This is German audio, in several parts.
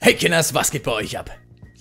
Hey Kinders, was geht bei euch ab?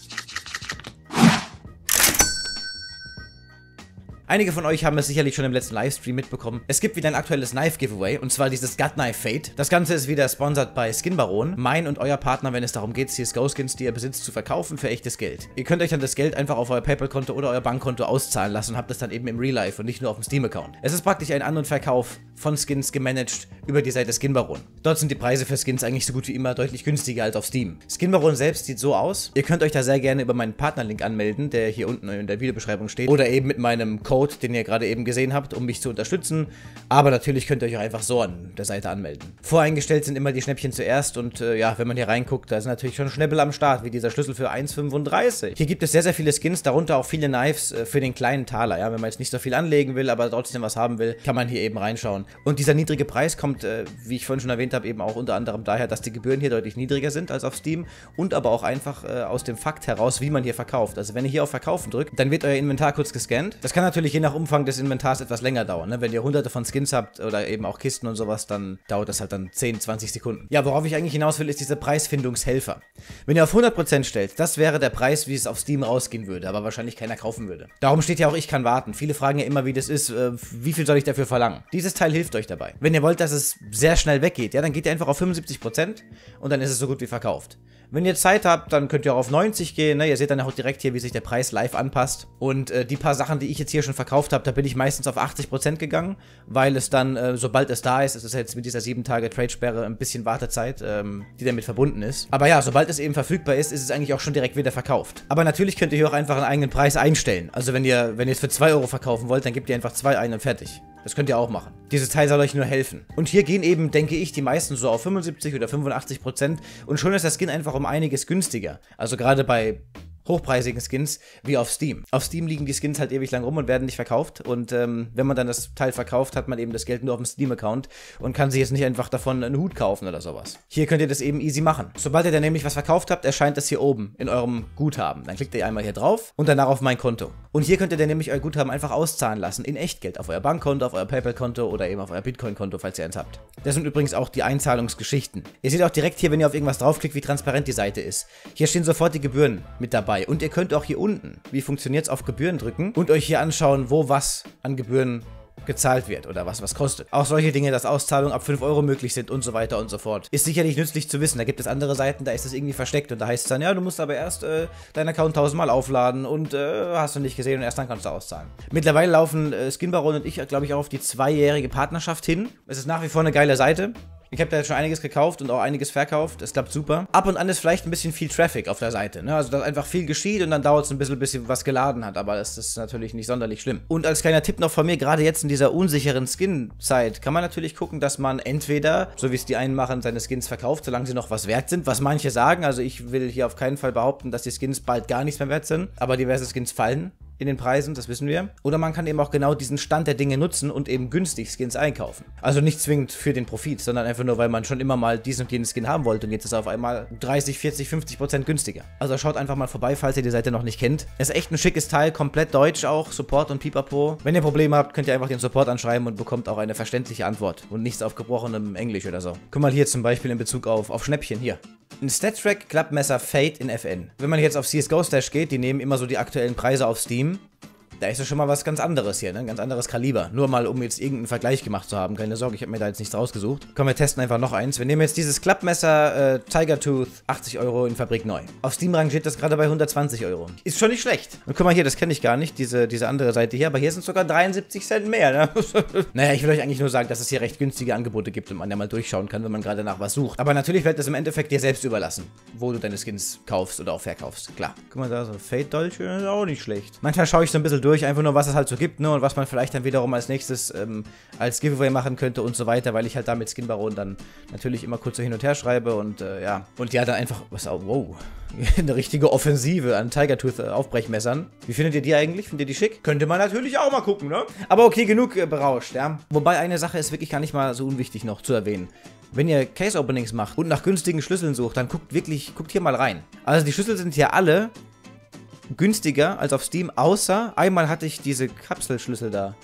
Einige von euch haben es sicherlich schon im letzten Livestream mitbekommen. Es gibt wieder ein aktuelles Knife-Giveaway, und zwar dieses Gut Knife Fate. Das Ganze ist wieder sponsored bei Skin Baron, mein und euer Partner, wenn es darum geht, CSGO-Skins, die ihr besitzt, zu verkaufen für echtes Geld. Ihr könnt euch dann das Geld einfach auf euer PayPal-Konto oder euer Bankkonto auszahlen lassen und habt das dann eben im Real Life und nicht nur auf dem Steam-Account. Es ist praktisch ein An- und Verkauf von Skins gemanagt über die Seite Skin Baron. Dort sind die Preise für Skins eigentlich so gut wie immer deutlich günstiger als auf Steam. Skin Baron selbst sieht so aus. Ihr könnt euch da sehr gerne über meinen Partnerlink anmelden, der hier unten in der Videobeschreibung steht, oder eben mit meinem Code, den ihr gerade eben gesehen habt, um mich zu unterstützen. Aber natürlich könnt ihr euch auch einfach so an der Seite anmelden. Voreingestellt sind immer die Schnäppchen zuerst und ja, wenn man hier reinguckt, da sind natürlich schon Schnäppel am Start, wie dieser Schlüssel für 1,35. Hier gibt es sehr, sehr viele Skins, darunter auch viele Knives für den kleinen Taler. Ja, wenn man jetzt nicht so viel anlegen will, aber trotzdem was haben will, kann man hier eben reinschauen. Und dieser niedrige Preis kommt, wie ich vorhin schon erwähnt habe, eben auch unter anderem daher, dass die Gebühren hier deutlich niedriger sind als auf Steam und aber auch einfach aus dem Fakt heraus, wie man hier verkauft. Also wenn ihr hier auf Verkaufen drückt, dann wird euer Inventar kurz gescannt. Das kann natürlich je nach Umfang des Inventars etwas länger dauern. Ne? Wenn ihr hunderte von Skins habt oder eben auch Kisten und sowas, dann dauert das halt dann 10, 20 Sekunden. Ja, worauf ich eigentlich hinaus will, ist dieser Preisfindungshelfer. Wenn ihr auf 100% stellt, das wäre der Preis, wie es auf Steam rausgehen würde, aber wahrscheinlich keiner kaufen würde. Darum steht ja auch, ich kann warten. Viele fragen ja immer, wie das ist, wie viel soll ich dafür verlangen? Dieses Teil hilft euch dabei. Wenn ihr wollt, dass es sehr schnell weggeht, ja, dann geht ihr einfach auf 75% und dann ist es so gut wie verkauft. Wenn ihr Zeit habt, dann könnt ihr auch auf 90 gehen, ne? Ihr seht dann auch direkt hier, wie sich der Preis live anpasst. Und die paar Sachen, die ich jetzt hier schon verkauft habe, da bin ich meistens auf 80% gegangen, weil es dann, sobald es da ist, es ist jetzt mit dieser 7-Tage-Trade-Sperre ein bisschen Wartezeit, die damit verbunden ist. Aber ja, sobald es eben verfügbar ist, ist es eigentlich auch schon direkt wieder verkauft. Aber natürlich könnt ihr hier auch einfach einen eigenen Preis einstellen. Also wenn ihr es für 2 Euro verkaufen wollt, dann gebt ihr einfach 2 ein und fertig. Das könnt ihr auch machen. Dieses Teil soll euch nur helfen. Und hier gehen eben, denke ich, die meisten so auf 75 oder 85% und schon ist der Skin einfach um einiges günstiger. Also gerade bei hochpreisigen Skins wie auf Steam. Auf Steam liegen die Skins halt ewig lang rum und werden nicht verkauft und wenn man dann das Teil verkauft, hat man eben das Geld nur auf dem Steam-Account und kann sich jetzt nicht einfach davon einen Hut kaufen oder sowas. Hier könnt ihr das eben easy machen. Sobald ihr dann nämlich was verkauft habt, erscheint das hier oben in eurem Guthaben. Dann klickt ihr einmal hier drauf und danach auf mein Konto. Und hier könnt ihr dann nämlich euer Guthaben einfach auszahlen lassen in Echtgeld auf euer Bankkonto, auf euer PayPal-Konto oder eben auf euer Bitcoin-Konto, falls ihr eins habt. Das sind übrigens auch die Einzahlungsgeschichten. Ihr seht auch direkt hier, wenn ihr auf irgendwas draufklickt, wie transparent die Seite ist. Hier stehen sofort die Gebühren mit dabei. Und ihr könnt auch hier unten, wie funktioniert es, auf Gebühren drücken und euch hier anschauen, wo was an Gebühren gezahlt wird oder was kostet. Auch solche Dinge, dass Auszahlungen ab 5 Euro möglich sind und so weiter und so fort. Ist sicherlich nützlich zu wissen. Da gibt es andere Seiten, da ist das irgendwie versteckt und da heißt es dann, ja, du musst aber erst deinen Account 1000-mal aufladen und hast du nicht gesehen und erst dann kannst du auszahlen. Mittlerweile laufen Skin Baron und ich, glaube ich, auch auf die 2-jährige Partnerschaft hin. Es ist nach wie vor eine geile Seite. Ich habe da jetzt schon einiges gekauft und auch einiges verkauft. Es klappt super. Ab und an ist vielleicht ein bisschen viel Traffic auf der Seite. Ne? Also, dass einfach viel geschieht und dann dauert es ein bisschen, bis sie was geladen hat. Aber das ist natürlich nicht sonderlich schlimm. Und als kleiner Tipp noch von mir, gerade jetzt in dieser unsicheren Skin-Zeit, kann man natürlich gucken, dass man entweder, so wie es die einen machen, seine Skins verkauft, solange sie noch was wert sind. Was manche sagen. Also, ich will hier auf keinen Fall behaupten, dass die Skins bald gar nichts mehr wert sind. Aber diverse Skins fallen in den Preisen, das wissen wir. Oder man kann eben auch genau diesen Stand der Dinge nutzen und eben günstig Skins einkaufen. Also nicht zwingend für den Profit, sondern einfach nur, weil man schon immer mal diesen und jenen Skin haben wollte und jetzt ist er auf einmal 30, 40, 50% günstiger. Also schaut einfach mal vorbei, falls ihr die Seite noch nicht kennt. Es ist echt ein schickes Teil, komplett deutsch auch, Support und Pipapo. Wenn ihr Probleme habt, könnt ihr einfach den Support anschreiben und bekommt auch eine verständliche Antwort und nichts auf gebrochenem Englisch oder so. Guck mal hier zum Beispiel in Bezug auf Schnäppchen hier. Ein StatTrak Klappmesser Fate in FN. Wenn man jetzt auf CSGO Stash geht, die nehmen immer so die aktuellen Preise auf Steam. Da ist ja schon mal was ganz anderes hier, ne? Ein ganz anderes Kaliber. Nur mal, um jetzt irgendeinen Vergleich gemacht zu haben. Keine Sorge, ich habe mir da jetzt nichts rausgesucht. Komm, wir testen einfach noch eins. Wir nehmen jetzt dieses Klappmesser Tiger Tooth, 80 Euro in Fabrik neu. Auf Steam rangiert das gerade bei 120 Euro. Ist schon nicht schlecht. Und guck mal hier, das kenne ich gar nicht, diese andere Seite hier. Aber hier sind sogar 73 Cent mehr, ne? Naja, ich will euch eigentlich nur sagen, dass es hier recht günstige Angebote gibt und man ja mal durchschauen kann, wenn man gerade nach was sucht. Aber natürlich wird es im Endeffekt dir selbst überlassen, wo du deine Skins kaufst oder auch verkaufst. Klar. Guck mal da, so Fate-Dolch ist auch nicht schlecht. Manchmal schaue ich so ein bisschen durch, einfach nur, was es halt so gibt, ne, und was man vielleicht dann wiederum als nächstes als Giveaway machen könnte und so weiter, weil ich halt da mit Skin Baron dann natürlich immer kurz so hin und her schreibe und ja. Und ja, dann einfach, wow, eine richtige Offensive an Tiger Tooth Aufbrechmessern. Wie findet ihr die eigentlich? Findet ihr die schick? Könnte man natürlich auch mal gucken, ne? Aber okay, genug berauscht, ja. Wobei eine Sache ist wirklich gar nicht mal so unwichtig noch zu erwähnen. Wenn ihr Case-Openings macht und nach günstigen Schlüsseln sucht, dann guckt hier mal rein. Also die Schlüssel sind hier alle günstiger als auf Steam, außer einmal hatte ich diese Kapselschlüssel da.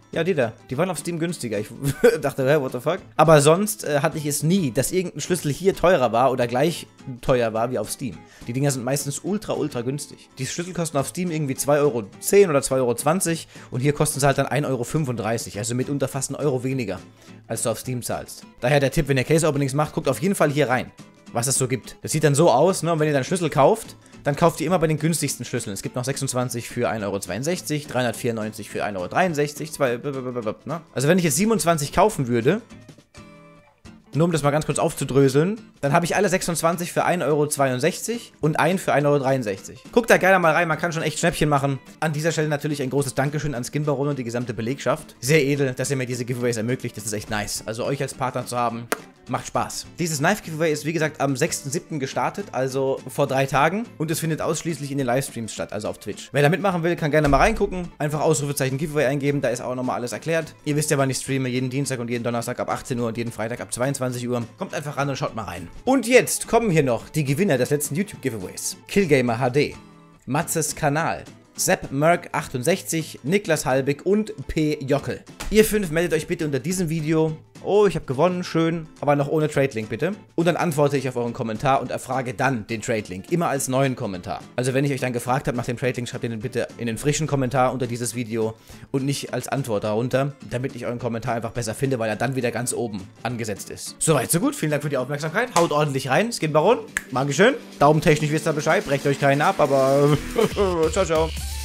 Ja, die da. Die waren auf Steam günstiger. Ich dachte, what the fuck? Aber sonst hatte ich es nie, dass irgendein Schlüssel hier teurer war oder gleich teuer war wie auf Steam. Die Dinger sind meistens ultra günstig. Die Schlüssel kosten auf Steam irgendwie 2,10 € oder 2,20 € und hier kosten sie halt dann 1,35 €. Also mitunter fast 1 Euro weniger, als du auf Steam zahlst. Daher der Tipp, wenn ihr Case-Openings macht, guckt auf jeden Fall hier rein, was es so gibt. Das sieht dann so aus, ne? Und wenn ihr dann Schlüssel kauft, dann kauft ihr immer bei den günstigsten Schlüsseln. Es gibt noch 26 für 1,62 €, 394 für 1,63 €, ne? Also wenn ich jetzt 27 kaufen würde, nur um das mal ganz kurz aufzudröseln, dann habe ich alle 26 für 1,62 € und einen für 1,63 €. Guckt da gerne mal rein, man kann schon echt Schnäppchen machen. An dieser Stelle natürlich ein großes Dankeschön an Skin Baron und die gesamte Belegschaft. Sehr edel, dass ihr mir diese Giveaways ermöglicht, das ist echt nice. Also euch als Partner zu haben, macht Spaß. Dieses Knife-Giveaway ist wie gesagt am 6.7. gestartet, also vor 3 Tagen. Und es findet ausschließlich in den Livestreams statt, also auf Twitch. Wer da mitmachen will, kann gerne mal reingucken. Einfach Ausrufezeichen Giveaway eingeben, da ist auch nochmal alles erklärt. Ihr wisst ja, wann ich streame, jeden Dienstag und jeden Donnerstag ab 18 Uhr und jeden Freitag ab 22 Uhr. Kommt einfach ran und schaut mal rein. Und jetzt kommen hier noch die Gewinner des letzten YouTube-Giveaways. Killgamer HD, Matzes Kanal, Sepp Merck 68, Niklas Halbig und P. Jockel. Ihr 5 meldet euch bitte unter diesem Video. Oh, ich habe gewonnen, schön, aber noch ohne Trade-Link bitte. Und dann antworte ich auf euren Kommentar und erfrage dann den Trade-Link. Immer als neuen Kommentar. Also wenn ich euch dann gefragt habe nach dem Trade-Link, schreibt ihr den bitte in den frischen Kommentar unter dieses Video und nicht als Antwort darunter, damit ich euren Kommentar einfach besser finde, weil er dann wieder ganz oben angesetzt ist. Soweit, so gut. Vielen Dank für die Aufmerksamkeit. Haut ordentlich rein. Skin Baron, Dankeschön. Daumentechnisch wisst ihr Bescheid. Brecht euch keinen ab, aber ciao, ciao.